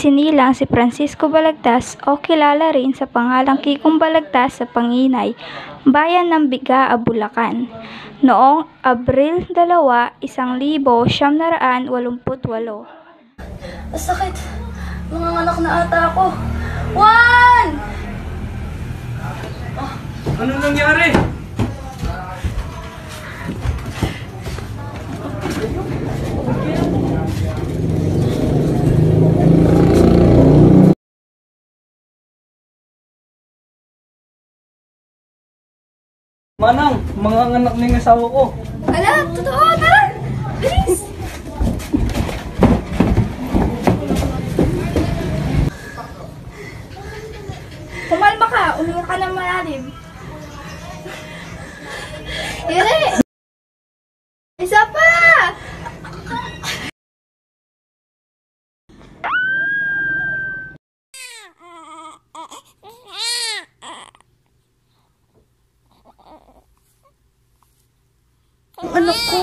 isinilang si Francisco Balagtas o kilala rin sa pangalang Kikong Balagtas sa Panginay, bayan ng Bigaa, Bulacan, noong Abril 2, 1988. Sakit! Mga anak na ata ako! Juan! Anong nangyari? Manang, mga anak na yung asawa ko. Ala, totoo! Tara! Bilis! Kumalma ka, umiyak ka ng malalim. Ire! Isa pa! Ang anak ko.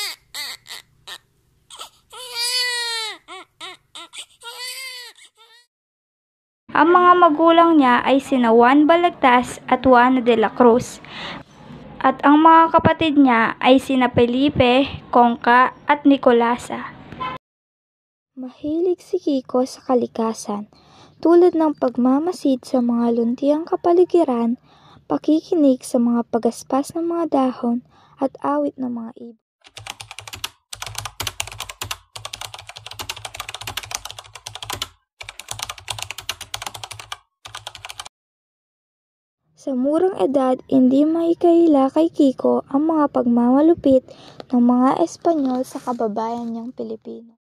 Ang mga magulang niya ay sina Juan Balagtas at Juana de la Cruz. At ang mga kapatid niya ay sina Felipe, Conca at Nicolasa. Mahilig si Kiko sa kalikasan, tulad ng pagmamasid sa mga luntiang kapaligiran, pakikinig sa mga pagaspas ng mga dahon, at awit ng mga ibon. Sa murang edad, hindi maikaila kay Kiko ang mga pagmamalupit ng mga Espanyol sa kababayan niyang Pilipino.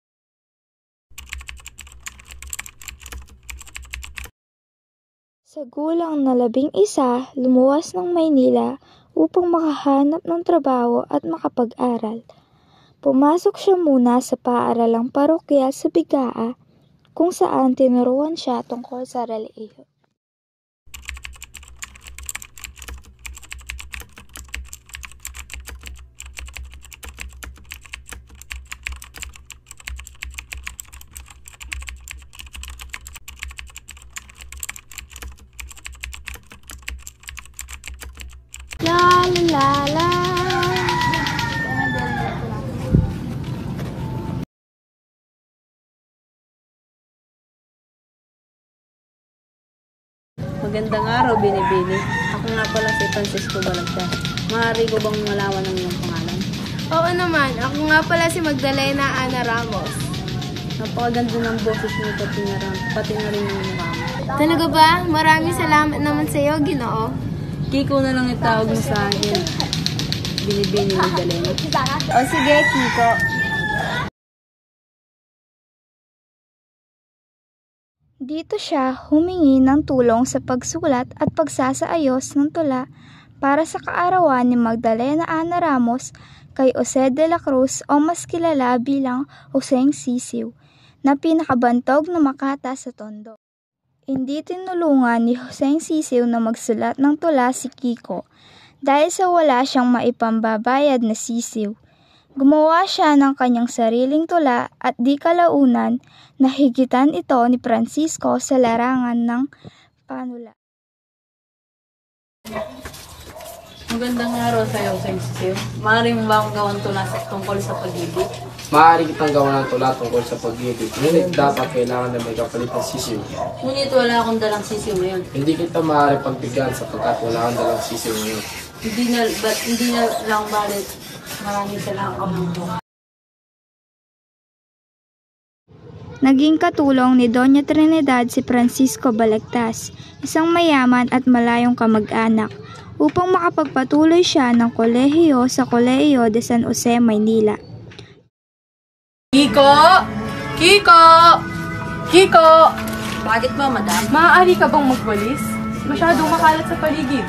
Sa gulang na 11, lumuwas ng Maynila upang makahanap ng trabaho at makapag-aral. Pumasok siya muna sa paaralang parokyal sa Bigaa, kung saan tinuruan siya tungkol sa relihiyon. La la la. Magandang araw, Binibini. Ako nga pala si Francisco Balagtas. Maaari ko bang malaman ang iyong pangalan? Oo naman, ako nga pala si Magdalena Ana Ramos. Napakaganda ng boses mo, pati na rin yung mukha mo. Talaga ba? Maraming salamat naman sa iyo, Ginoo. Kiko na lang itawag mo sa akin. Binibini Magdalena. O sige, Kiko. Dito siya humingi ng tulong sa pagsulat at pagsasaayos ng tula para sa kaarawan ni Magdalena Ana Ramos kay Jose de la Cruz o mas kilala bilang Joseng Sisiw, na pinakabantog na Makata sa Tondo. Hindi tinulungan ni Joseng Sisiw na magsulat ng tula si Kiko dahil sa wala siyang maipambabayad na sisiw. Gumawa siya ng kanyang sariling tula at di kalaunan nahigitan ito ni Francisco sa larangan ng panula. Magandang araw sa iyo, Sisiw. Maaari mo ba akong gawang tula tungkol sa pag-ibig? Maaari kitang gawa ng tula tungkol sa pag-ibig. Ngunit dapat kailangan na may kapalit ng sisiw. Ngunit wala akong dalang sisiw ngayon. Hindi kita maaari pagbigyan sapagkat wala kang dalang sisiw ngayon. Hindi na lang balit. Maraming salamat po. Naging katulong ni Doña Trinidad si Francisco Balagtas, isang mayaman at malayong kamag-anak, upang makapagpatuloy siya ng kolehiyo sa Kolehiyo de San Jose, Maynila. Kiko! Kiko! Kiko! Bakit ba, madam? Maaari ka bang magwalis? Masyadong makalat sa paligid.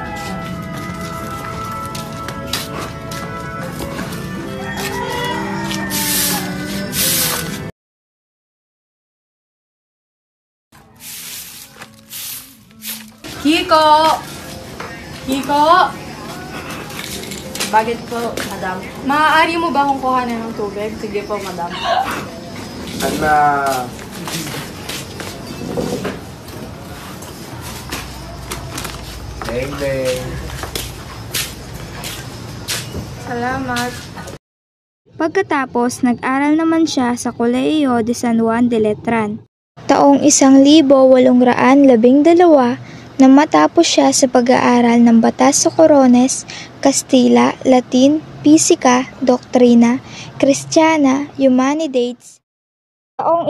Kiko! Kiko! Bakit po, madam? Maaari mo ba akong kuhanan ng tubig? Sige po, madam. Beng, beng. Salamat. Pagkatapos, nag-aral naman siya sa Kolehiyo de San Juan de Letran. Taong 1812 na matapos siya sa pag-aaral ng batas sa Corones, Kastila, Latin, Pisika, Doktrina, Kristiyana, Humanidates. Taong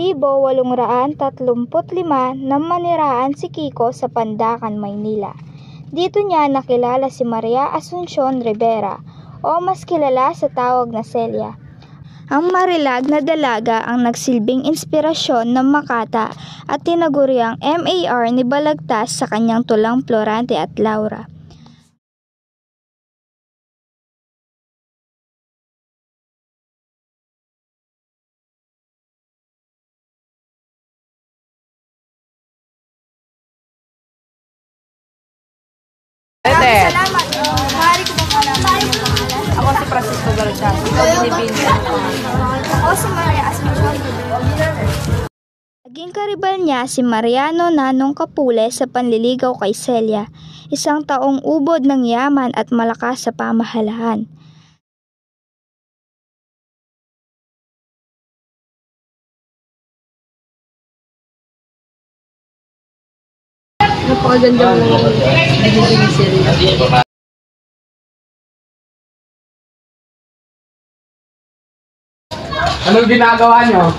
1835 nang maniraan si Kiko sa Pandacan, Maynila. Dito niya nakilala si Maria Asuncion Rivera o mas kilala sa tawag na Celia. Ang marilag na dalaga ang nagsilbing inspirasyon ng Makata at tinaguriang MAR ni Balagtas sa kanyang tulang Florante at Laura. Salamat. Maaari ko bang malaman yung pangalan? Ako si Francisco Balagtas. Ikaw binibini. Ako si Maria Asuncion Rivera. Naging karibal niya si Mariano Nanong Capule sa panliligaw kay Celia, isang taong ubod ng yaman at malakas sa pamahalahan. Napakaganda mo binibini Celia. Anong ginagawa nyo?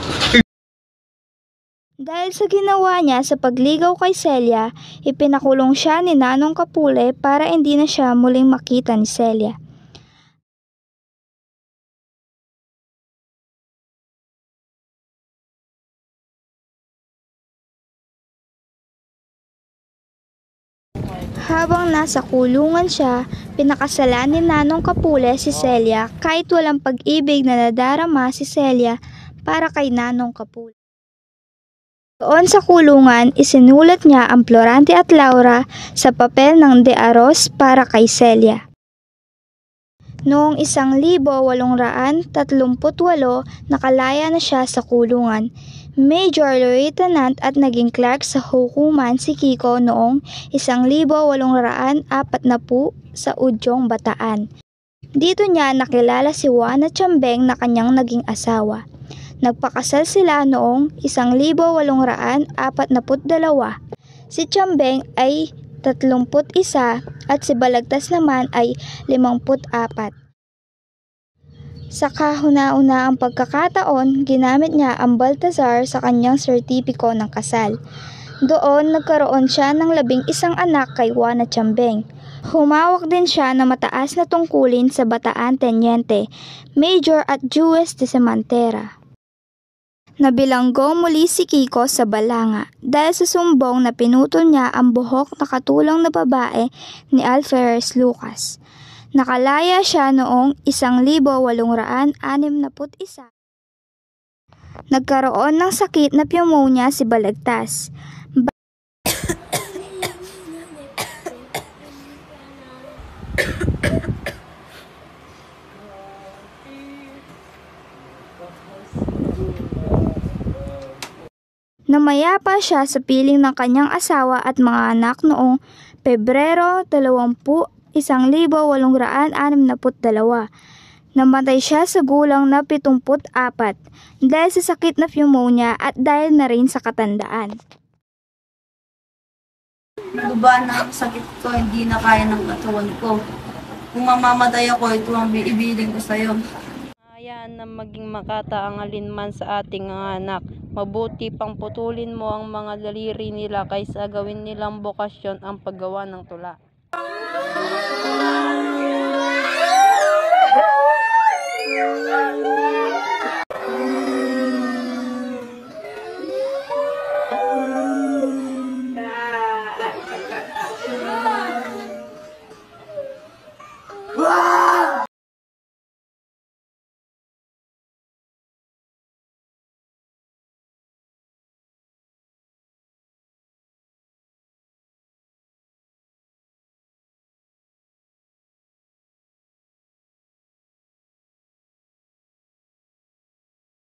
Dahil sa ginawa niya sa pagligaw kay Celia, ipinakulong siya ni Nanong Capule para hindi na siya muling makita ni Celia. Habang nasa kulungan siya, pinakasalan ni Nanong Capule si Celia kahit walang pag-ibig na nadarama si Celia para kay Nanong Capule. Doon sa kulungan, isinulat niya ang Florante at Laura sa papel ng De Aros para kay Celia. Noong 1838, nakalaya na siya sa kulungan. Major Lieutenant at naging clerk sa hukuman si Kiko noong 1840 sa Udyong, Bataan. Dito niya nakilala si Juana Chambeng na kanyang naging asawa. Nagpakasal sila noong 1842. Si Chambeng ay 31 at si Balagtas naman ay 54. Sa kahuna-una ang pagkakataon, ginamit niya ang Baltazar sa kanyang sertipiko ng kasal. Doon nagkaroon siya ng 11 anak kay Juana Chambeng. Humawak din siya ng mataas na tungkulin sa Bataan Teniente, Major at Jewes de Semantera. Nabilanggo muli si Kiko sa balanga dahil sa sumbong na pinutol niya ang buhok na katulang na babae ni Alferez Lucas. Nakalaya siya noong 1861. Nagkaroon ng sakit na pneumonia si Balagtas. Namayapa siya sa piling ng kanyang asawa at mga anak noong Pebrero 1862. Namatay siya sa gulang na 74 dahil sa sakit na pneumonia at dahil na rin sa katandaan. Luba na ang sakit ko, hindi na kaya ng katawan ko. Kung mamamatay ako, ito ang biibiling ko sa'yo. Hayaan na maging makata ang alinman sa ating anak. Mabuti pang putulin mo ang mga daliri nila kaysa gawin nilang bokasyon ang paggawa ng tula.